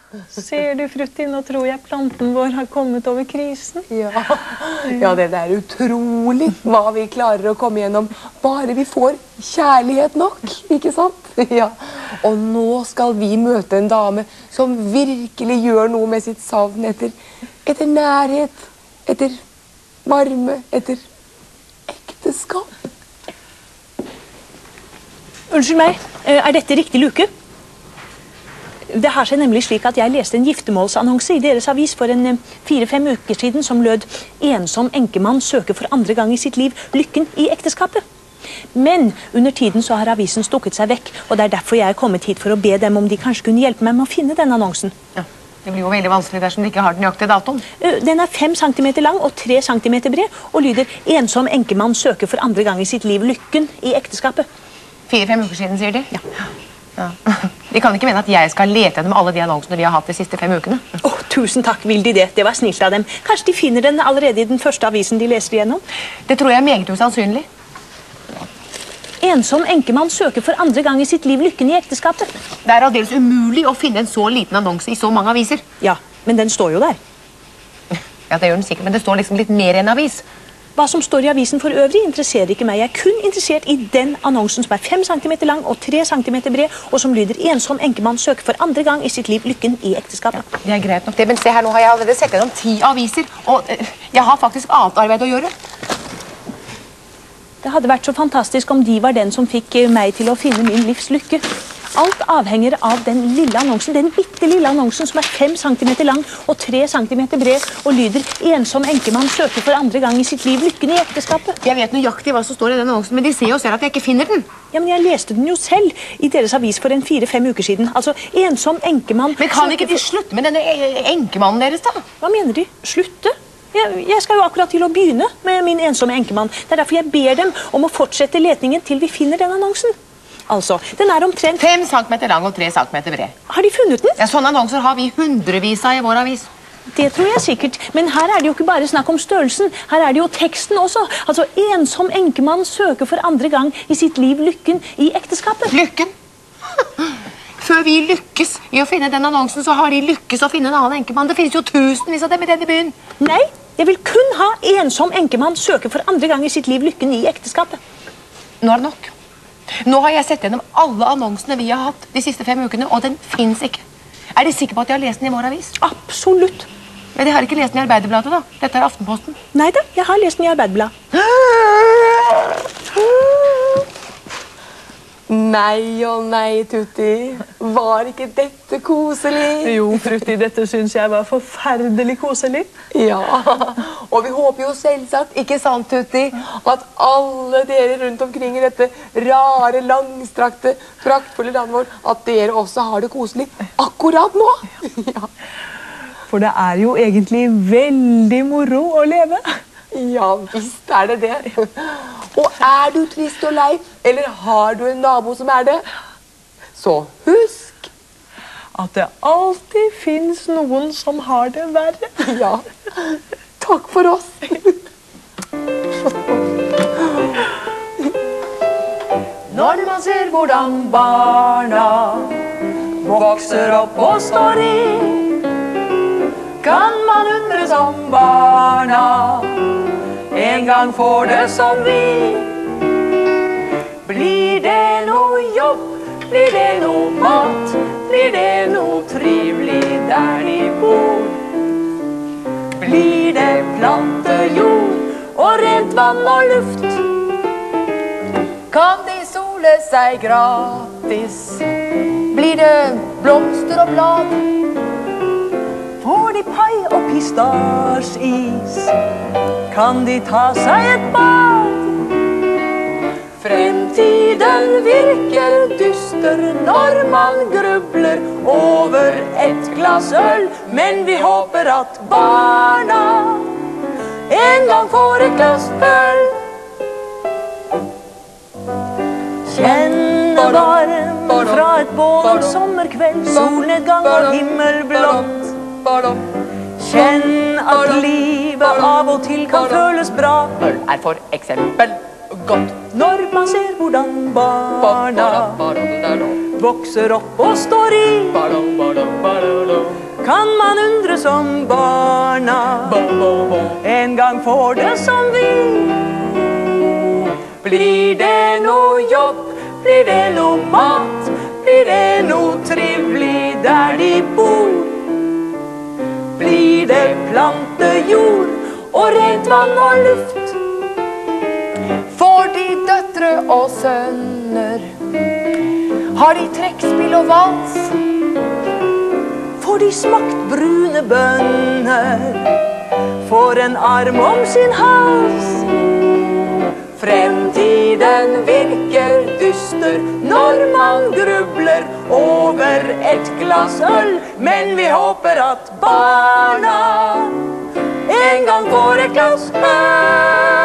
Ser du, Frutti, nå tror jeg planten vår har kommet over krisen. Ja, det er utrolig hva vi klarer å komme gjennom. Bare vi får kjærlighet nok, ikke sant? Ja. Og nå skal vi møte en dame som virkelig gjør noe med sitt savn etter nærhet, etter varme, etter ekteskap. Unnskyld meg, er dette riktig luke? Det har seg nemlig slik at jeg leste en giftermålsannonse i deres avis for en 4-5 uker siden som lød «Ensom enkemann søker for andre gang i sitt liv lykken i ekteskapet». Men under tiden så har avisen stukket seg vekk, og det er derfor jeg er kommet hit for å be dem om de kanskje kunne hjelpe meg med å finne den annonsen. Ja, det blir jo veldig vanskelig dersom de ikke har den nøyaktige datoen. Den er 5 centimeter lang og 3 centimeter bred, og lyder «Ensom enkemann søker for andre gang i sitt liv lykken i ekteskapet». 4-5 uker siden, sier de? Ja. De kan ikke mene at jeg skal lete gjennom alle de annonsene de har hatt de siste 5 ukene. Tusen takk, vil de det. Det var snilt av dem. Kanskje de finner den allerede i den første avisen de leser igjennom? Det tror jeg er meget usannsynlig. Ensom enkemann søker for andre gang i sitt liv lykken i ekteskapet. Det er aldeles umulig å finne en så liten annonse i så mange aviser. Ja, men den står jo der. Ja, det gjør den sikkert, men det står liksom litt mer enn avis. Hva som står i avisen for øvrig interesserer ikke meg. Jeg er kun interessert i den annonsen som er 5 centimeter lang og 3 centimeter bred, og som lyder «Ensom enkemann søker for andre gang i sitt liv lykken i ekteskapet». Ja, det er greit nok det, men se her, nå har jeg allerede sett gjennom 10 aviser, og jeg har faktisk annet arbeid å gjøre. Det hadde vært så fantastisk om de var den som fikk meg til å finne min livs lykke. Alt avhenger av den lille annonsen, den bitte lille annonsen som er 5 centimeter lang og 3 centimeter bred, og lyder «Ensom enkemann søker for andre gang i sitt liv lykken i ekteskapet». Jeg vet nøyaktig hva som står i den annonsen, men de ser jo selv at jeg ikke finner den. Ja, men jeg leste den jo selv i deres avis for en 4-5 uker siden. Altså, «Ensom enkemann...» Men kan ikke de slutte med denne enkemannen deres da? Hva mener de? Slutte? Jeg skal jo akkurat til å begynne med min ensomme enkemann. Det er derfor jeg ber dem om å fortsette letningen til vi finner den annonsen. Altså, den er omtrent 5 centimeter lang og 3 centimeter bred. Har de funnet den? Ja, sånne annonser har vi hundrevis av i vår avis. Det tror jeg sikkert, men her er det jo ikke bare snakk om størrelsen, her er det jo teksten også. Altså, ensom enkemann søker for andre gang i sitt liv lykken i ekteskapet. Lykken? Før vi lykkes i å finne den annonsen, så har de lykkes å finne en annen enkemann. Det finnes jo tusenvis av dem i denne byen. Nei, jeg vil kun ha ensom enkemann søker for andre gang i sitt liv lykken i ekteskapet. Nå er det nok. Nå har jeg sett gjennom alle annonsene vi har hatt de siste 5 ukene, og den finnes ikke. Er de sikre på at de har lest den i vår avis? Absolutt. Men de har ikke lest den i Arbeiderbladet da. Dette er Aftenposten. Neida, jeg har lest den i Arbeiderbladet. Nei og nei, Tutti. Var ikke dette koselig? Jo, Frutti, dette synes jeg var forferdelig koselig. Ja, og vi håper jo selvsagt, ikke sant, Tutti, at alle dere rundt omkring i dette rare, langstrakte, praktfulle landet vårt, at dere også har det koselig akkurat nå. Ja. For det er jo egentlig veldig moro å leve. Ja, visst er det det. Og er du trist og lei, eller har du en nabo som er det, så husk at det alltid finnes noen som har det verre. Ja, takk for oss. Når man ser hvordan barna vokser opp og står i, kan man undres om barna en gang får det som vi. Blir det noe jobb, blir det noe mat, blir det noe trivelig der de bor. Blir det plantejord og rent vann og luft, kan de sole seg gratis. Blir det blomster og blad, får de pai og pistasjeis, kan de ta seg et bad. Fremtiden virker dyster når man grubler over et glass øl, men vi håper at barna en gang får et glass øl. Kjenne varm fra et bål sommerkveld, solnedgang og himmelblått. Kjenn at livet av og til kan føles bra. Øl er for eksempel godt. Når man ser hvordan barna vokser opp og står i. Kan man undres om barna en gang får det som vi. Blir det noe jobb, blir det noe mat, blir det noe trivelig der de bor. Blir det plantejord og rent vann og luft. Får de døtre og sønner, har de trekkspill og vals. Får de smakt brune bønner, får en arm om sin hals. Fremtiden virker dyster når man grubler over et glass øl. Men vi håper at barna en gang får et glass øl.